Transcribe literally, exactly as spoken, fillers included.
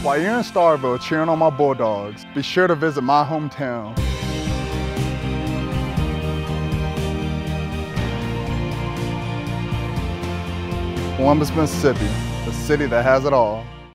While you're in Starkville cheering on my Bulldogs, be sure to visit my hometown. Columbus, Mississippi, the city that has it all.